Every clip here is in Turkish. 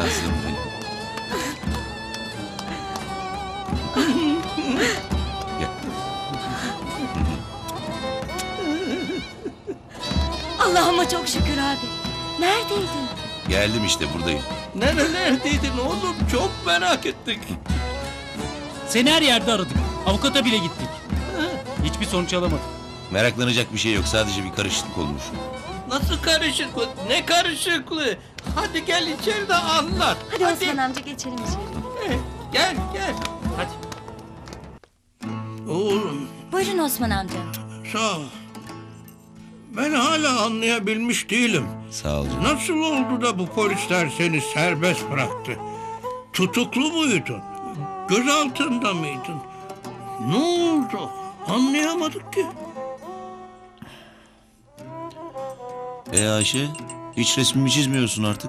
Aslanım benim. Gel. Allah'ıma çok şükür abi. Neredeydin? Geldim işte, buradayım. Nerelerdeydin oğlum? Çok merak ettik. Seni her yerde aradık. Avukata bile gittik. Hiçbir sonuç alamadık. Meraklanacak bir şey yok, sadece bir karışıklık olmuş. Nasıl karışıklık? Ne karışıklığı? Hadi gel içeride anlat. Hadi Osman amca geçelim içeri. Gel gel. Hadi. Oğlum Buyurun Osman amca. sağ ol. Ben hala anlayabilmiş değilim. Sağ ol canım. Nasıl oldu da bu polisler seni serbest bıraktı? Tutuklu muydun? Gözaltında mıydın? Ne oldu? Anlayamadık ki. Ayşe, hiç resmimi çizmiyorsun artık.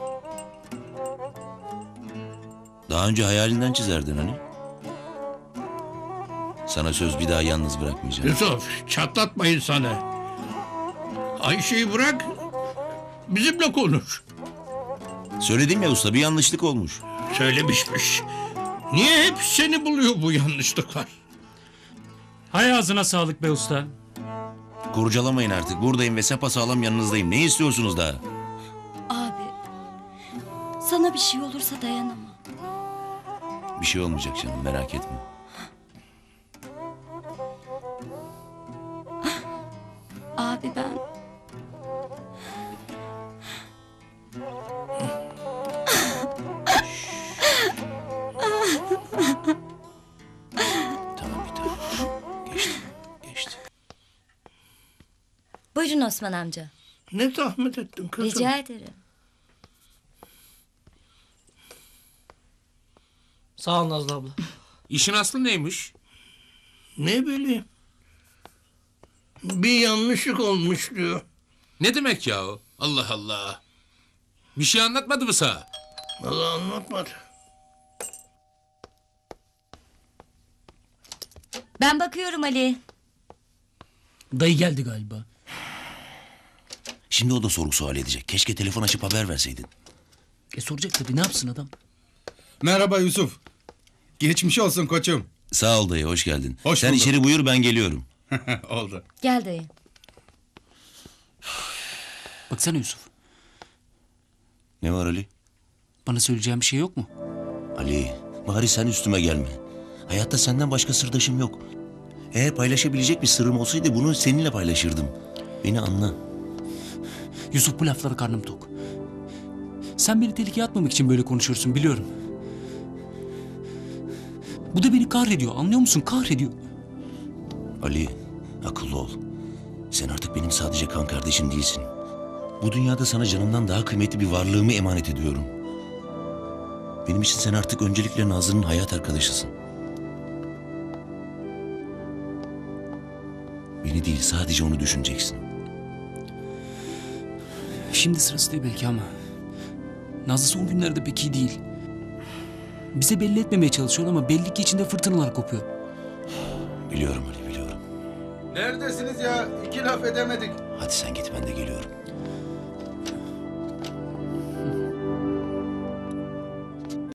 Daha önce hayalinden çizerdin hani. Sana söz, bir daha yalnız bırakmayacağım. Yusuf, çatlatmayın sana. Ayşe'yi bırak, bizimle konuş. Söyledim ya usta, bir yanlışlık olmuş. Söylemişmiş. Niye hep seni buluyor bu yanlışlıklar? Hay ağzına sağlık be usta. Kurcalamayın artık, buradayım ve sapasağlam yanınızdayım. Ne istiyorsunuz daha? Abi, sana bir şey olursa dayanamam. Bir şey olmayacak canım, merak etme. Abi ben... Tamam, bir tane. Geçti, geçti. Buyurun Osman amca. Ne zahmet ettin kızım? Rica ederim. Sağ ol Nazlı abla. İşin aslı neymiş? Ne bileyim. Bir yanlışlık olmuş diyor. Ne demek ya o? Allah Allah. Bir şey anlatmadı mı sana? Vallahi anlatmadı. Ben bakıyorum Ali. Dayı geldi galiba. Şimdi o da sorgu sual edecek. Keşke telefon açıp haber verseydin. Soracak tabii, ne yapsın adam? Merhaba Yusuf. Geçmiş olsun koçum. Sağ ol dayı, hoş geldin. Hoş Sen bulduk. içeri buyur, ben geliyorum. Oldu. Gel dayı. Baksana Yusuf. Ne var Ali? Bana söyleyeceğin bir şey yok mu? Ali, bari sen üstüme gelme. Hayatta senden başka sırdaşım yok. Eğer paylaşabilecek bir sırrım olsaydı bunu seninle paylaşırdım. Beni anla. Yusuf, bu laflara karnım tok. Sen beni tehlikeye atmamak için böyle konuşuyorsun, biliyorum. Bu da beni kahrediyor, anlıyor musun? Kahrediyor. Ali, akıllı ol. Sen artık benim sadece kan kardeşim değilsin. Bu dünyada sana canımdan daha kıymetli bir varlığımı emanet ediyorum. Benim için sen artık öncelikle Nazlı'nın hayat arkadaşısın. Beni değil, sadece onu düşüneceksin. Şimdi sırası değil belki ama... Nazlı son günlerde pek iyi değil. Bize belli etmemeye çalışıyor ama belli ki içinde fırtınalar kopuyor. Biliyorum Ali, biliyorum. Neredesiniz ya? İki laf edemedik. Hadi sen git, ben de geliyorum.